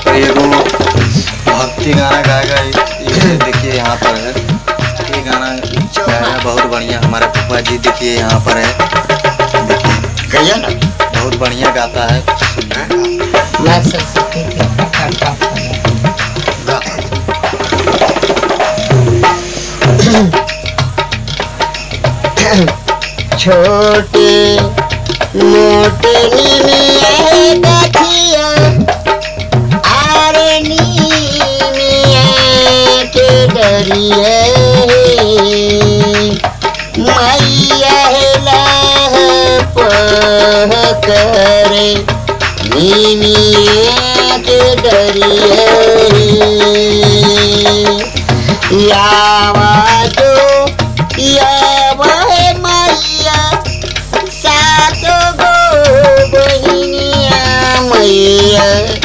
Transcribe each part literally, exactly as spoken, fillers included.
एगो भक्ति गाना गाएगा, ये देखिए यहाँ पर है। ये गाना गाएगा बहुत बढ़िया, हमारे पप्पा जी देखिए यहाँ पर है, देखिए ना बहुत बढ़िया गाता है। छोटे मोटे नीमिया गठिया आरे नीमिया के डरिए मैया लाह पह करे नीमिया के डरिए यावा तो यावा है मैया सातो गो बहिनिया मैया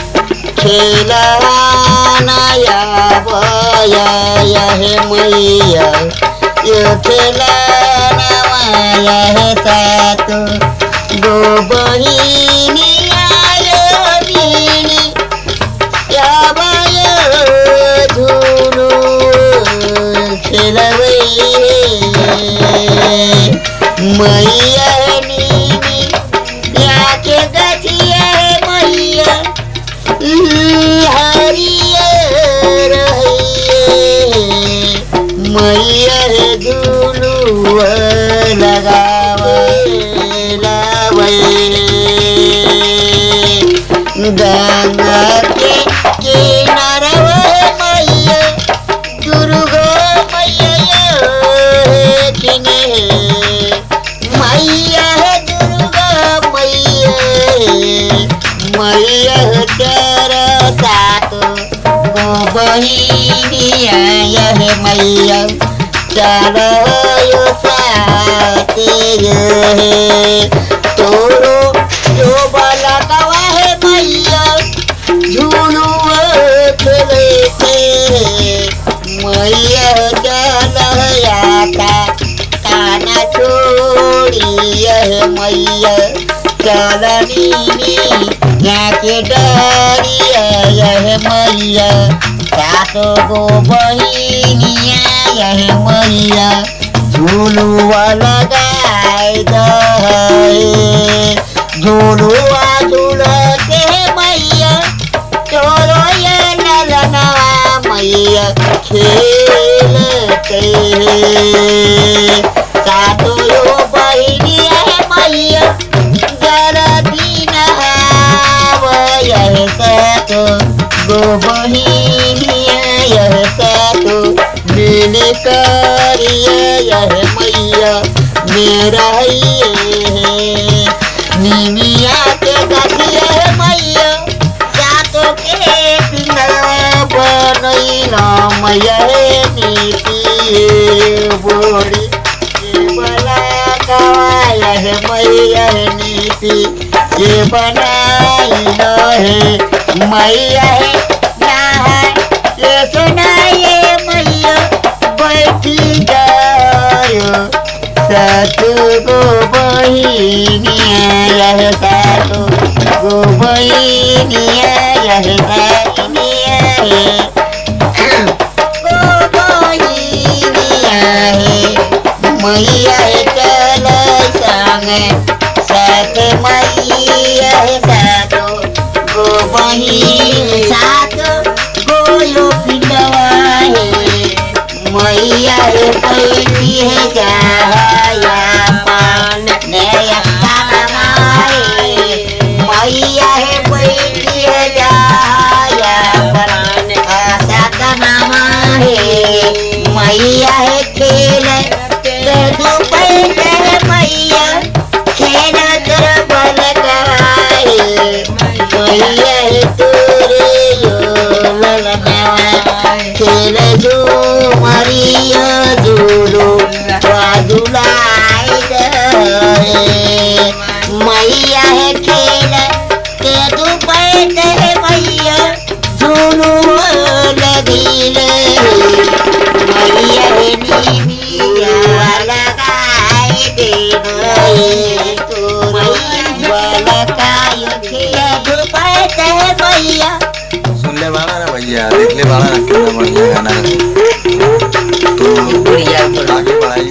खेलवाना यावया है मैया ये खेलना माया है सातो गो बहिनिया नीनी यावया झूलू खेलवे मैया नीनी याके गठिया मैया हरियर मैया झूलुआ लगावे गंगा के किनारवा मैया दुर्गा मैया किने मैया दुर्गा मैया मैया तेरा साथ गो बहिनिया यह मैया चलो यो साथ तोरो जो बाला कवा है मैया झूलू खेलते मैया चलयाता काना छोड़ी यह मैया चलनी के डरिया यह मैया सातो गो बहिनिया यह मैया झूलुआ लगाए झूलुआ झूलते मैया चोरो ये ललना मैया खेलते सातो यो बहिनिया मैया जरा दिन यह सातो गो बहिनिया यह सातो मिल करिए यह मैया मेरा नीमिया के गठिया मैया सातो के पिंडा बनैला मैया नीति बोड़ी बला कवाया है मैया नीति ये बनाइला है मैया है ये सुनाइए मैया बैठी जायो सातो गो बहिनिया यह सातो गो बहिनिया यह बहिनिया है गो बहिनिया है मैया चल संगे साथ मैया है सातो गो बहिनी सातो गोयो पिंडवा है मैया बैठी है जाया पान नया कामाए मैया है बैठी है जाया पान आशा का नामा है मैया है खेल दुपहर मैया खेल कर बल कराए मैया है तोरे यो ललना खेल जो मरिया झूलो झूलाई मैया है खेल के दुपहर है मैया झूलो लगी मैया है नीमिया लगाए दे मैया लगाए दुपहर ले बाड़ा ना भैया, देख ले बाड़ा ना कितना बढ़िया गाना रहे। तो बढ़िया बोलो। आगे बढ़ाई